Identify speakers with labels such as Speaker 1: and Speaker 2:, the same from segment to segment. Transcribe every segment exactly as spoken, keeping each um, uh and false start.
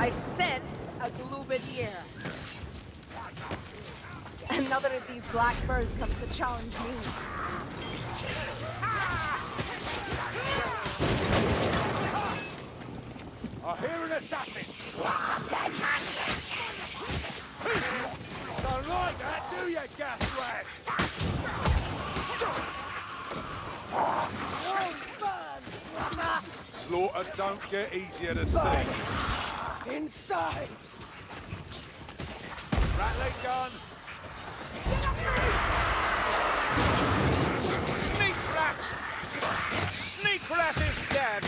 Speaker 1: I sense a Glubadir. Another of these black birds comes to challenge me.
Speaker 2: I hear an assassin! Don't like that, do you, gas rat? Slaughter don't get easier to see.
Speaker 1: Inside!
Speaker 2: Rattling gun! Sneak rat! Sneak rat is dead!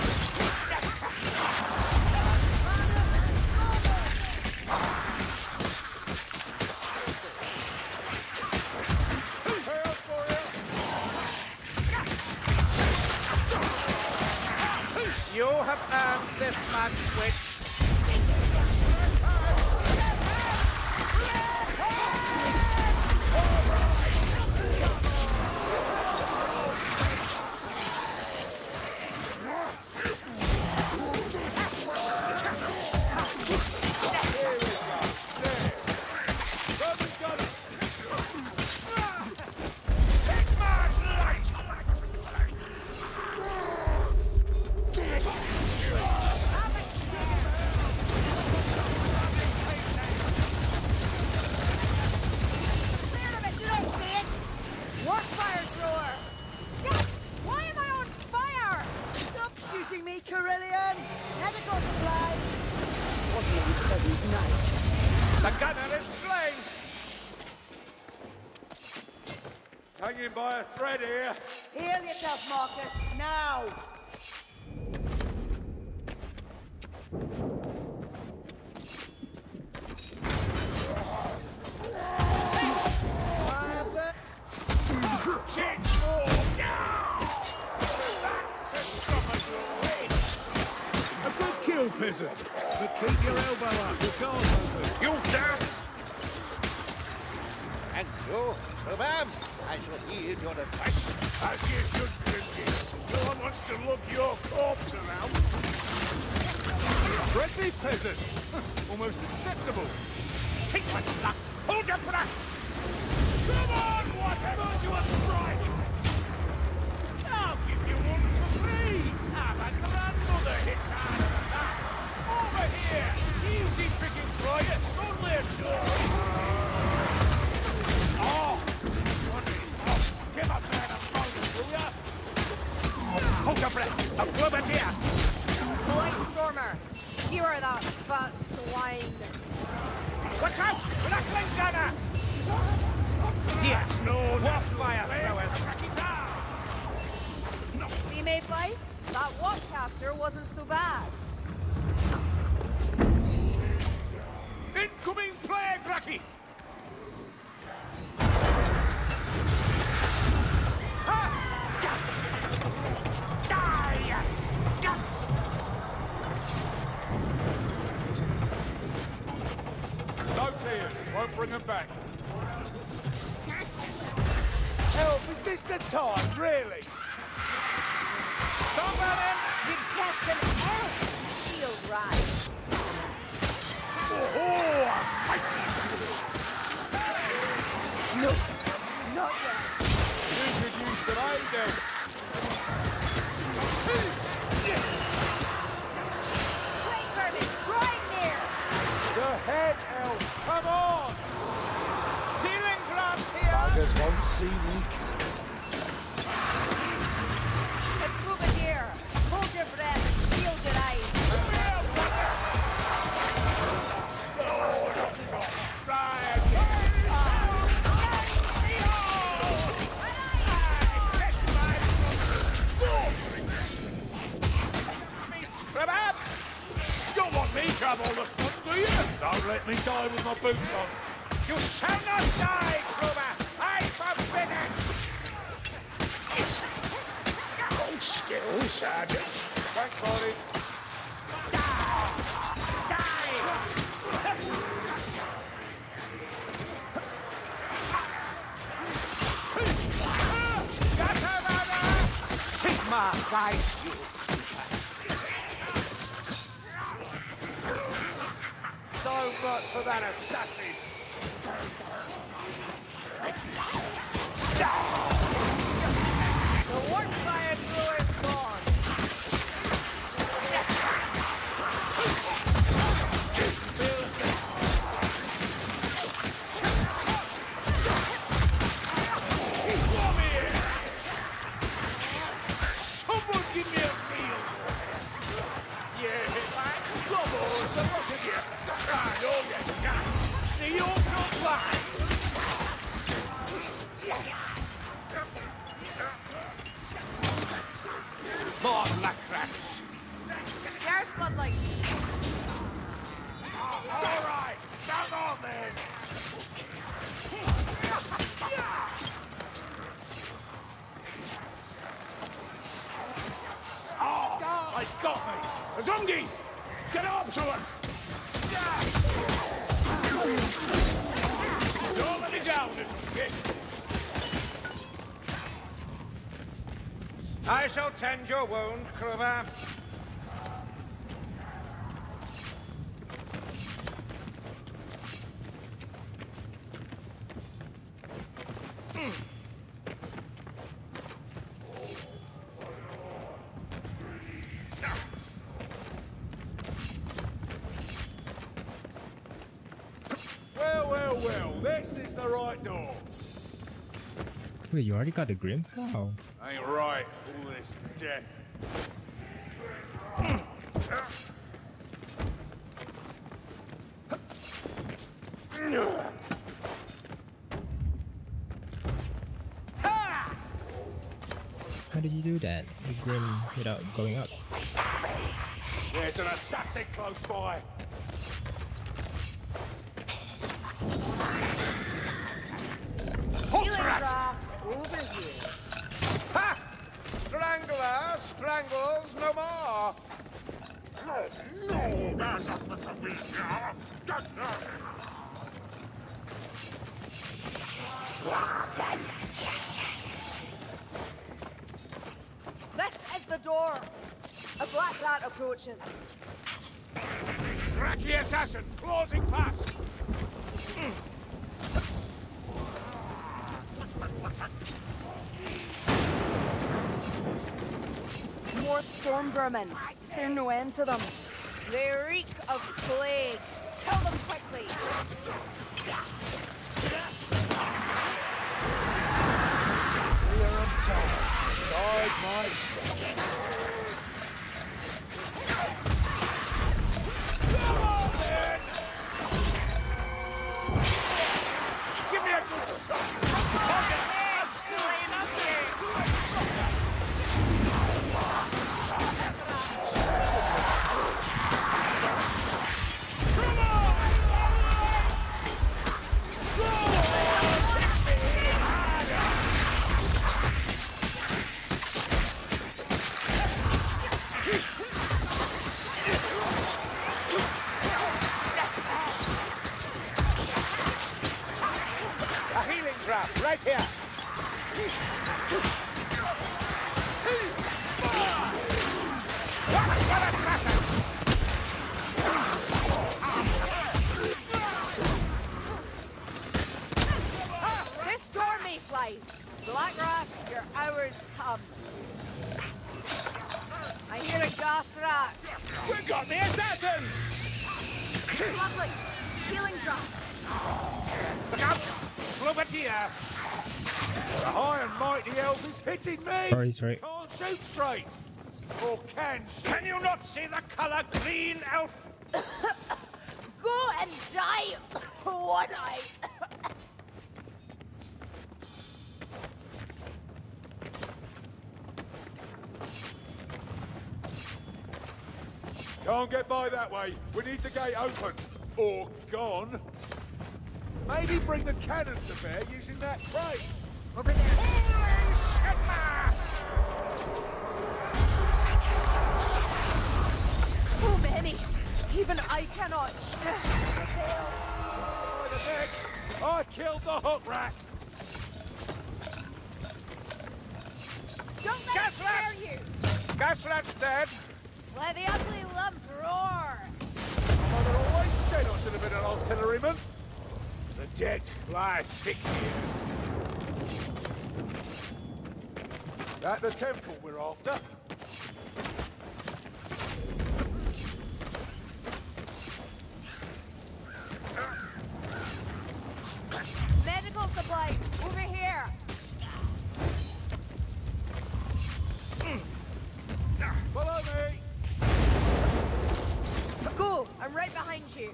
Speaker 2: You have earned this match, witch. Hanging by a thread here.
Speaker 1: Heal yourself, Marcus, now!
Speaker 2: A good kill, peasant. But keep your elbow up, your car's open. You damn!
Speaker 3: And you, Rubam, I shall heed your advice.
Speaker 2: As you should, Grimkin. No one wants to look your corpse around. Impressive, peasant. Almost acceptable.
Speaker 3: Take my luck. Hold your breath.
Speaker 2: Come on, whatever to a strike! I'll give you one for free! Ah, my grandmother hits harder than that! Over here! Easy pickings for you! Only a door! Oh! Give up there and phone, will ya?
Speaker 3: Hold your breath. A Glubadir.
Speaker 1: White Stormer, skewer that fat swine.
Speaker 3: Watch out! Rattling gunner! Yes, no, what fire throwers!
Speaker 1: See, Mayflies? That walk capture wasn't so bad.
Speaker 2: Incoming plague, Raki! No tears, won't bring them back. Help, is this the time, really?
Speaker 1: Somebody, you test an elf shield rise.
Speaker 2: Oh,
Speaker 1: No, not yet.
Speaker 2: you could use the aid then.
Speaker 1: Great vermin, drawing near.
Speaker 2: The head elf, come on! Ceiling grabs here!
Speaker 4: Buggers won't see me kill.
Speaker 1: A Glubadir, hold your breath and shield your eyes.
Speaker 2: Rabab! You don't want me to have all the fun, do you? Don't let me die with my boots on.
Speaker 3: You shall not die, Kruber! I forbid it!
Speaker 4: Hold still, Sergeant.
Speaker 2: Thanks, Barney.
Speaker 3: Sigma guides you.
Speaker 2: much for that assassin.
Speaker 1: The Warfire Druid's gone.
Speaker 2: Come here! Someone give me a meal! Yeah, man, come on, so look at you! Ah, oh, yes, yeah. The York not fly! More black rats!
Speaker 1: There's bloodlight.
Speaker 2: All right, come on then! Oh, I got me! Azungi! Get up, someone! Don't let me down, Azungi!
Speaker 3: I shall tend your wound, Kruber.
Speaker 2: Well, well, well, this is the right door.
Speaker 5: Wait, you already got the Grim? Wow.
Speaker 2: Ain't right, all this death.
Speaker 5: How did you do that? The Grim without going up.
Speaker 2: There's an assassin close by.
Speaker 1: Healing draft over here.
Speaker 3: Ha! Strangler strangles no more.
Speaker 1: This is the door. A black rat approaches.
Speaker 2: Cracky assassin, closing fast.
Speaker 1: More storm vermin. Is there no end to them? They reek of plague. Kill them quickly.
Speaker 4: Here on top. Guide my steps.
Speaker 2: Come on, then! Give me a good shot.
Speaker 1: Laying up here.
Speaker 2: Come on!
Speaker 3: A healing trap right here.
Speaker 1: This door may flies. Black rat, your hours come. I hear a gas rat.
Speaker 2: We got the assassin!
Speaker 1: Lovely. Healing drop.
Speaker 3: Look out! Clovertier!
Speaker 2: The high and mighty elf is hitting me!
Speaker 5: Oh, he's right.
Speaker 2: Can't shoot straight! Or can she?
Speaker 3: Can you not see the color green, elf?
Speaker 1: Go and die, one eye.
Speaker 2: Can't get by that way. We need the gate open. Or gone. Maybe bring the cannon to bear using that crate.
Speaker 1: Over there.
Speaker 2: Holy shit, man!
Speaker 1: So many. Even I cannot.
Speaker 2: By the neck, I killed the hook rat.
Speaker 1: Don't let it
Speaker 3: Gas
Speaker 1: scare
Speaker 3: rat!
Speaker 1: you.
Speaker 3: Gasrat's dead.
Speaker 1: Let the ugly lump roar.
Speaker 2: Mother always said I should have been an old
Speaker 4: artilleryman. The dead lie thick here. At the temple we're after.
Speaker 1: Medical supplies, over here.
Speaker 4: Follow me.
Speaker 1: Go, I'm right behind you.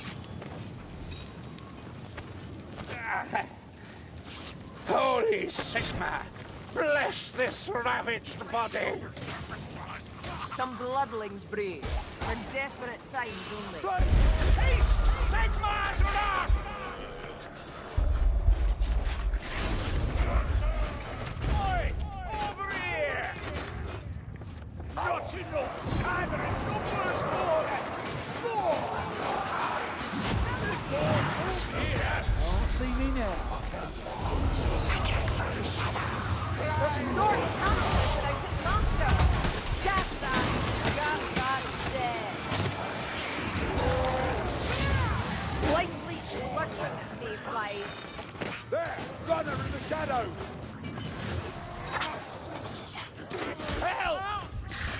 Speaker 2: Holy Sigma! Bless this ravaged body!
Speaker 1: Some bloodlings, brave. For desperate times only.
Speaker 2: Haste! Sigma's wrath! Oi! Over here! Not enough! Either in numbers or more! Here!
Speaker 4: Don't see me now.
Speaker 1: North Castle, but I took monster. Gas that. Gas that dead. Light bleach lurking, mayflies.
Speaker 4: There! Runner in the shadows!
Speaker 2: Help!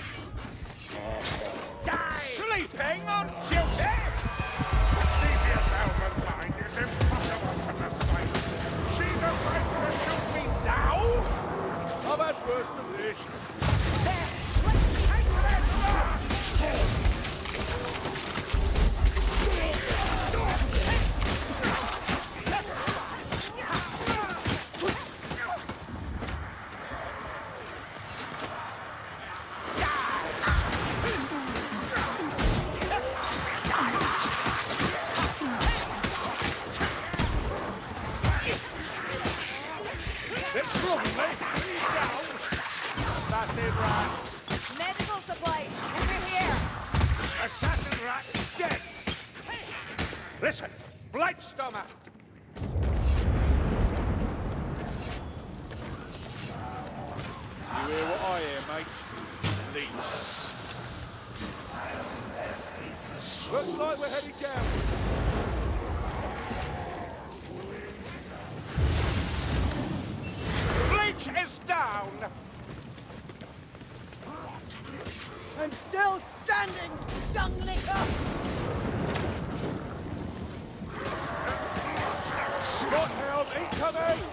Speaker 2: Die! Sleeping on duty? Devious Elven mind is impossible to decide. See the right to shoot me now?
Speaker 4: I've had worse than this.
Speaker 2: There! Let's take this!
Speaker 1: Medical supplies, over here.
Speaker 2: Assassin rat dead! Listen, Blightstormer!
Speaker 4: You hear what I hear, mate? Leech. Looks like we're heading down.
Speaker 2: Bleach is down!
Speaker 1: I'm still standing, dung licker.
Speaker 4: Scotland, incoming!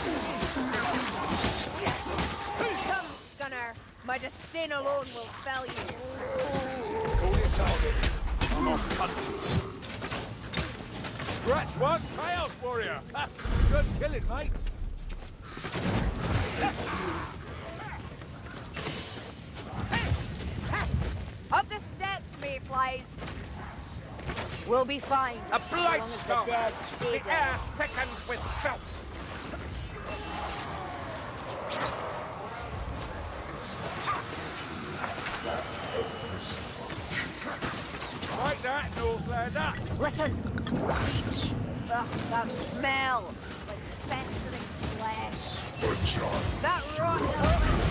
Speaker 1: Come, Scunner. My disdain alone will fell you.
Speaker 4: Call your target. I'm off hunting. Scratch one, Chaos Warrior. Ha, good killing, mates.
Speaker 1: Up the steps, mayflies. We'll be fine.
Speaker 2: A
Speaker 1: as long as the
Speaker 2: Blightstormer!
Speaker 1: dead stay
Speaker 2: The
Speaker 1: dead.
Speaker 2: air thickens with filth!
Speaker 4: Like that, Northlander.
Speaker 1: Listen! Bleach! Ugh, that smell! Like festering flesh. That rotten element!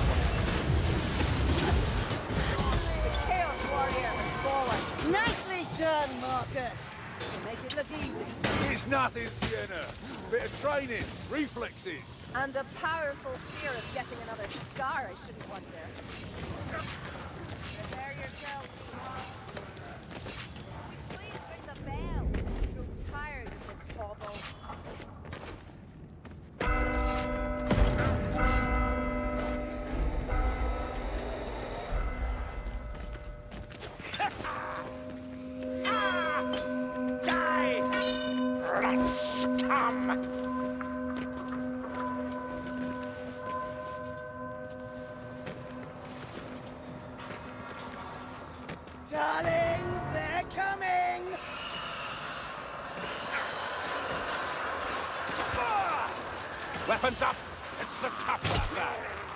Speaker 1: The Chaos Warrior has fallen.
Speaker 6: Nicely done, Marcus. You make it look easy.
Speaker 4: It's nothing, Sienna. Bit of training, reflexes.
Speaker 1: And a powerful fear of getting another scar, I shouldn't wonder. Prepare yourself. Please ring the bell. I'm so tired of this hovel.
Speaker 2: Die! Rats come!
Speaker 6: Darlings, they're coming!
Speaker 2: Weapons up! It's the tough guy!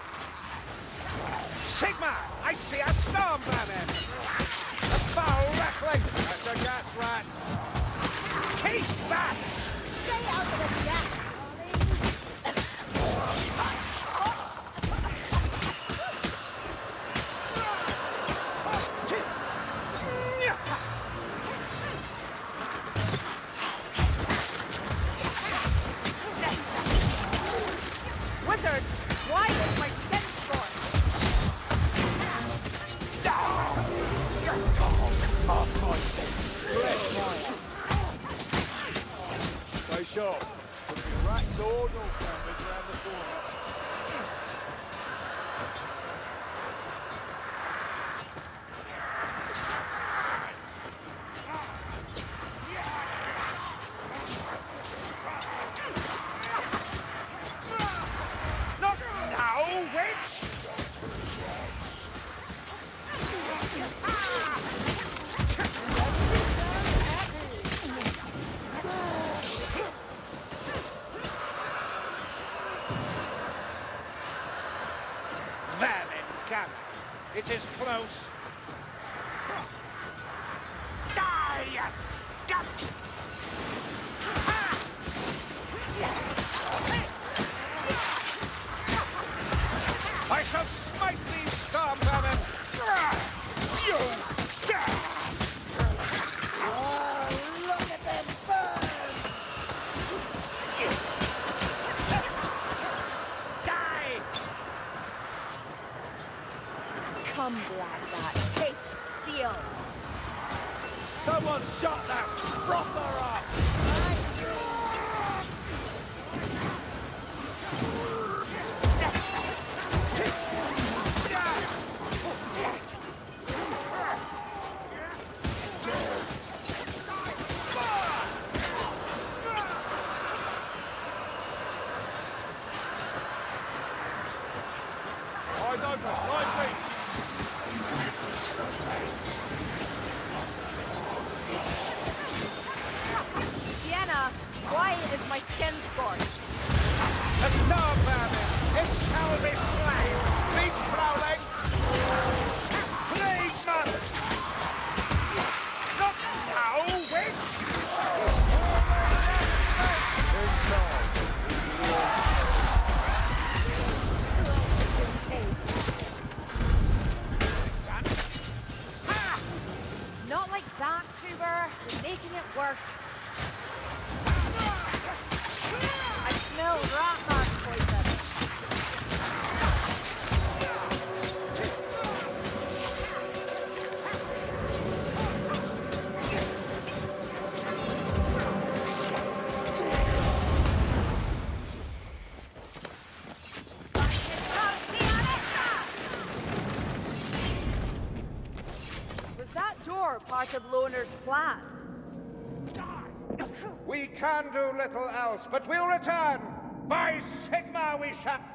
Speaker 2: Sigma! I see a storm vermin! A foul rattling! That's a gas rat! Keep back!
Speaker 6: Stay out of the gas,
Speaker 4: Ask my sin. Bless my Stay sharp. Rats or no cameras around the corner.
Speaker 2: Not now, witch! Vermin gather. It is close. Die, you scum! I shall smite these storm vermin! You!
Speaker 6: Oh, look at them burn!
Speaker 2: Die!
Speaker 1: Come, black bat. Taste steel.
Speaker 2: Someone shot that frother up! Eyes open, lively!
Speaker 1: Sienna, why is my skin scorched?
Speaker 2: A storm vermin! It shall be slain! Keep prowling! Please, man! Not now, witch!
Speaker 1: Not like that, Cooper. You're making it worse. I smell Ratman poison. Was that door part of Loner's plan?
Speaker 2: We can do little else, but we'll return! By Sigma we shall...